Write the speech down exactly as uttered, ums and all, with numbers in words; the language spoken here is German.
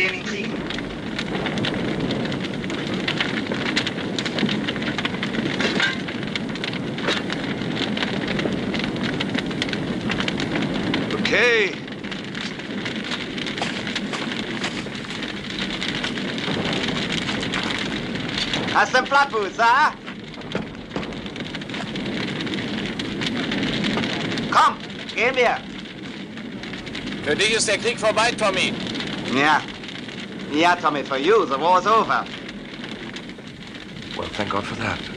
den ihn kriegen. Okay. Hast du einen Plattfuß, ah? Komm, gehen wir. Für dich ist der Krieg vorbei, Tommy. Ja. Ja, Tommy, for you, the war's over. Well, thank God for that.